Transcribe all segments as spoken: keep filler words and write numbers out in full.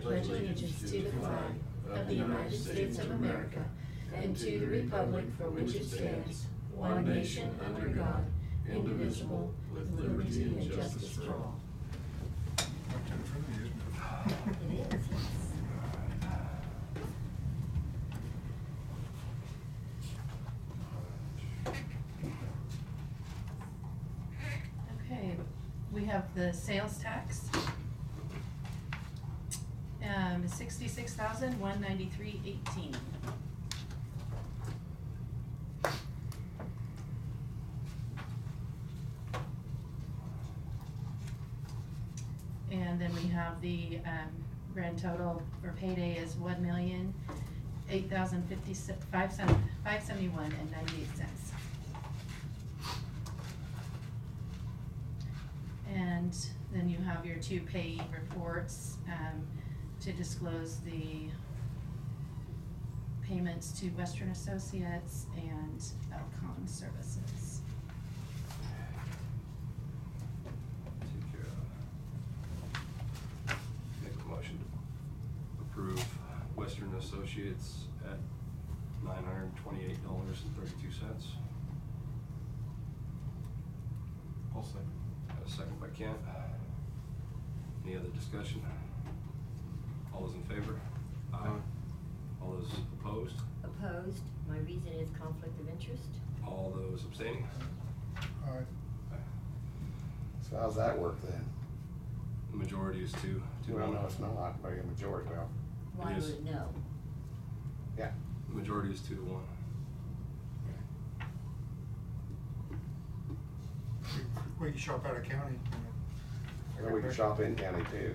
pledge allegiance to the flag of the United States of America and to the republic for which it stands, one nation under God, indivisible, with liberty and justice for all. It is. Okay, we have the sales tax. Um, sixty-six thousand, one ninety-three, eighteen. And then we have the, um, grand total for payday is one million, eight thousand, fifty-six, five seven, five seventy-one and ninety-eight cents. And then you have your two pay reports, um, to disclose the payments to Western Associates and Elcon Services. Take care of. Make a motion to approve Western Associates at nine hundred twenty-eight dollars and thirty-two cents. I'll second. Got a second by Kent. Any other discussion? All those in favor? Aye. All those opposed? Opposed, my reason is conflict of interest. All those abstaining? Aye. So how's that work then? The majority is two, two. Well, no, it's not, by a majority, well, Why is. would it no? yeah. The majority is two to one. We can shop out of county. Or we can shop in county too,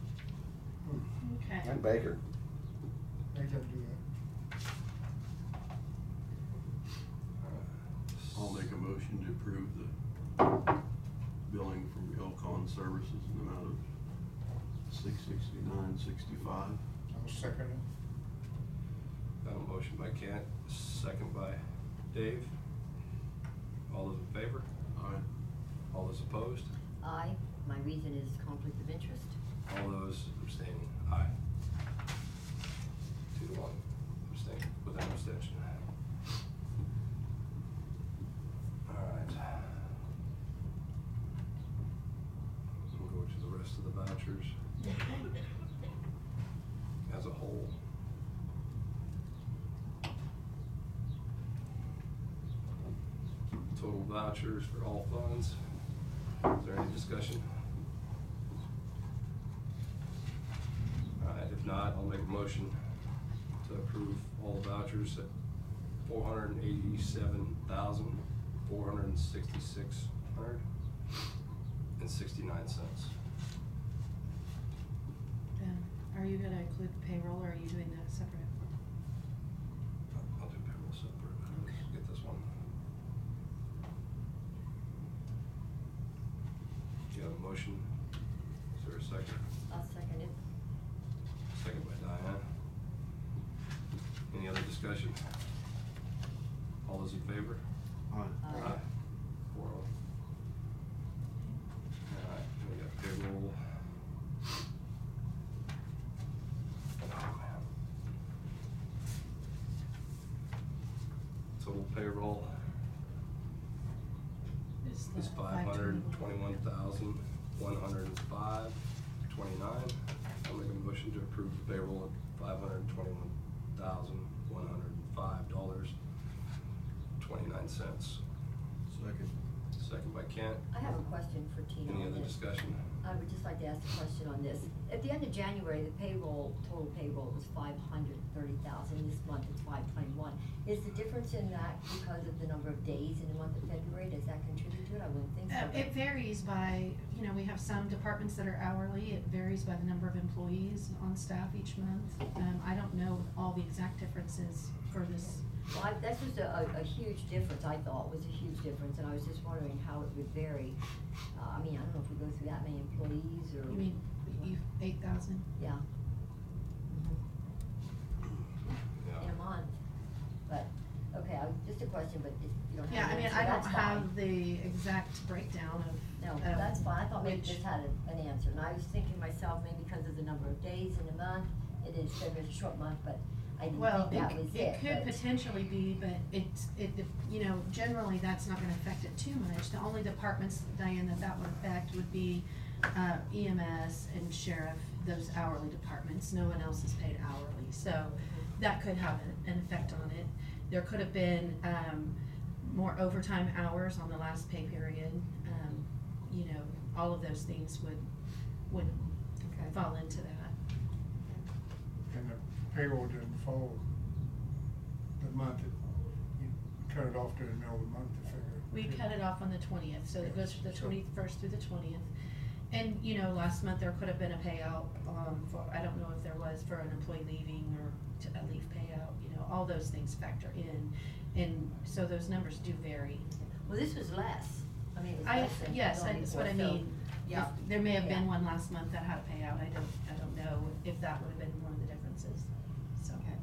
Okay. and Baker. They can do that. I'll make a motion to approve the billing from Elcon Services in the amount of six sixty-nine sixty-five. I'll second it. Got a motion by Kent, second by Dave. All those in favor? Aye. All those opposed? Aye, my reason is conflict of interest. All those abstaining? Aye. Two to one, abstain, without abstention. Alright. We'll go to the rest of the vouchers as a whole. Total vouchers for all funds. Is there any discussion? Alright, if not, I'll make a motion to approve all the vouchers at four hundred and eighty-seven thousand, four hundred and sixty-six hundred and sixty-nine cents. Ben, are you gonna include the payroll or are you doing that separate? I'll do payroll separate. Let's get this one. Do you have a motion? Is there a second? I'll second it. Second by Diane. Any other discussion? All those in favor? Aye. Aye. Four oh. Alright, we got payroll. Oh, man. Total payroll Is the is five hundred twenty-one thousand, one hundred and five, twenty-nine. I'll make a motion to approve the payroll at five hundred twenty-one thousand, one hundred and five dollars, twenty-nine cents. Second. Second by Kent. I have a question for Tina Any on other this. discussion? I would just like to ask a question on this. At the end of January, the payroll, total payroll was five hundred thirty thousand, this month it's five twenty-one. Is the difference in that because of the number of days in the month of February? Does that contribute to it? I wouldn't think so. Uh, but- it varies by, you know, we have some departments that are hourly, it varies by the number of employees on staff each month. Um, I don't know all the exact differences for this. Well, I, that's just a, a, a huge difference, I thought was a huge difference, and I was just wondering how it would vary. Uh, I mean, I don't know if we go through that many employees or. You mean, you, eight thousand? Yeah. Yeah. In a month, but, okay, I, just a question, but if you don't have. Yeah, I an mean, answer, I don't that's fine. have the exact breakdown of No, Um, that's fine, I thought maybe which- this had a- an answer, and I was thinking myself, maybe because of the number of days in a month, it is, it's a short month, but I didn't Well, think that it, was it it, could but- potentially be, but it's, it, you know, generally, that's not gonna affect it too much. The only departments, Diane, that that would affect would be, uh, E M S and sheriff, those hourly departments. No one else is paid hourly, so that could have an, an effect on it. There could have been, um, more overtime hours on the last pay period. Um, you know, all of those things would, would Okay. fall into that. And the payroll didn't follow the month, it, you cut it off to the middle of the month to figure. We cut it off on the twentieth, so it goes from the So- twenty-first through the twentieth. And, you know, last month there could have been a payout, um, for, I don't know if there was for an employee leaving or to a leave payout, you know, all those things factor in. And so those numbers do vary. Well, this was less, I mean, it was I, less than. yes, than that's what I before, so- mean. yeah, If- There may have been yeah. one last month that had a payout, I don't, I don't know if that would have been one of the differences, so. Okay.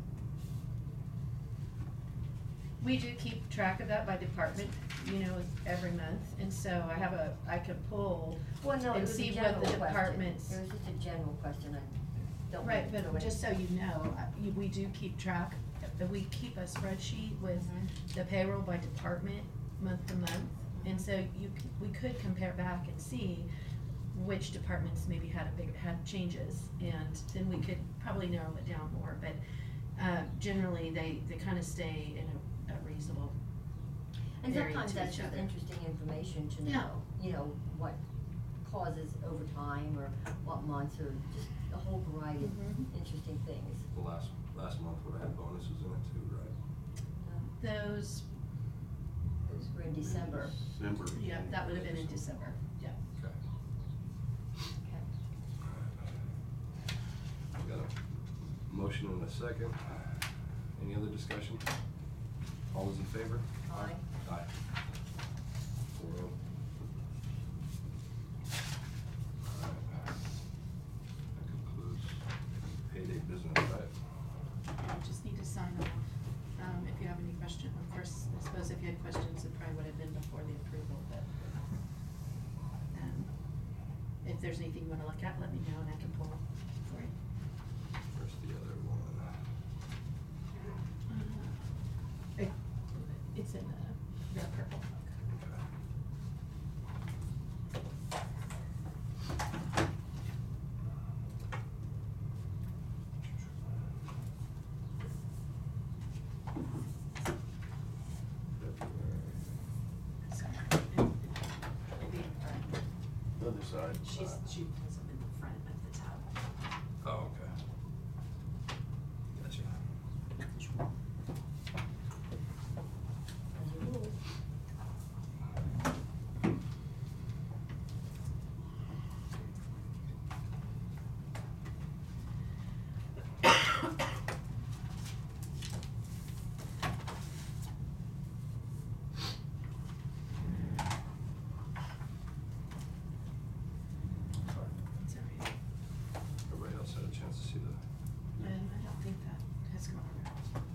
We do keep track of that by department, you know, every month, and so I have a, I could pull Well, no, it and was a see general what the question. departments. It was just a general question, I don't. Right, wanna go but in- just so you know, uh, you- we do keep track, uh, we keep a spreadsheet with Mhm. the payroll by department, month to month. And so you, c- we could compare back and see which departments maybe had a big, had changes, and then we could probably narrow it down more, but, uh, generally, they, they kinda stay in a, a reasonable And area sometimes to that's each just other. interesting information to Yeah. know, you know, what causes overtime or what months or just a whole variety of Mhm. interesting things. The last, last month would have had bonuses in it too, right? Those, Those were in December. December. yeah, that would have been in December, yeah. Okay. Okay. We got a motion and a second. Any other discussion? All those in favor? Aye. Aye. Four oh. Alright. That concludes payday business, right? You just need to sign off, um, if you have any question, of course, I suppose if you had questions, it probably would have been before the approval, but, um, if there's anything you wanna look at, let me know and I can pull for you. Where's the other one? It, it's in the, the purple book. Okay. Sorry. Maybe in front. The other side. She's, she has them in the front of the tab. Oh, okay. Gotcha. As a rule. Sorry. It's all right. Everybody else had a chance to see the. And I don't think that has come over.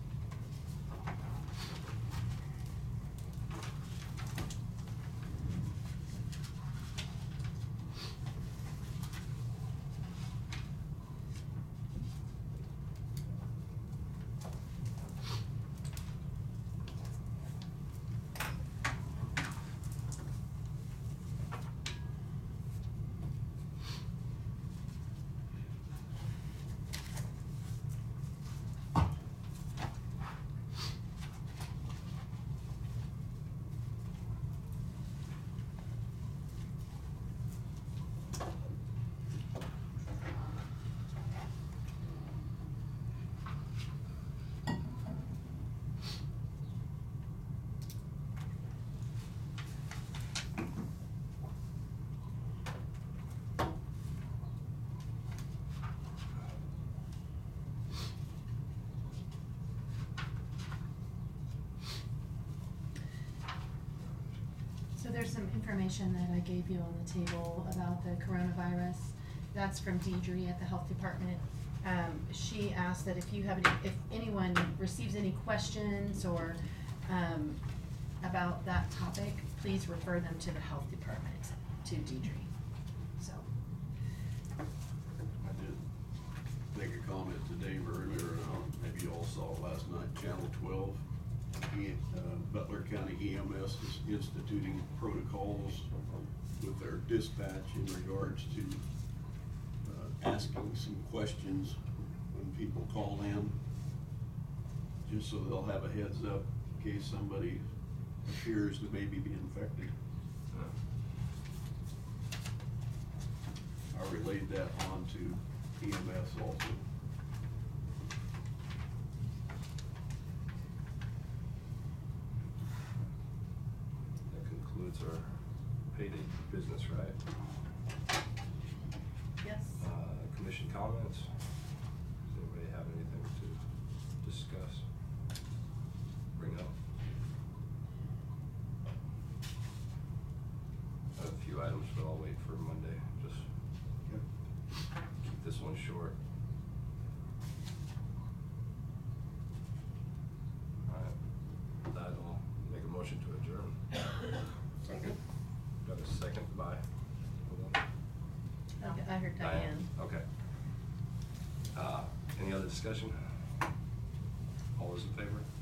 So there's some information that I gave you on the table about the coronavirus. That's from Deidre at the Health Department. Um, she asked that if you have any, if anyone receives any questions or, um, about that topic, please refer them to the Health Department to Deidre, so. I did make a comment to Dave earlier, and uh, maybe you all saw it last night, Channel twelve. E- uh, Butler County E M S is instituting protocols with their dispatch in regards to uh, asking some questions when people call in, just so they'll have a heads up in case somebody appears to maybe be infected. I relayed that on to E M S also. That concludes our payday business, right? Yes. Uh, commission comments? Does anybody have anything to discuss? Bring up? I have a few items, but I'll wait for Monday, just keep this one short. Alright, with that, I'll make a motion to adjourn. Second. Got a second by? hold on. Okay, I heard Diane. Okay. Uh, any other discussion? All those in favor?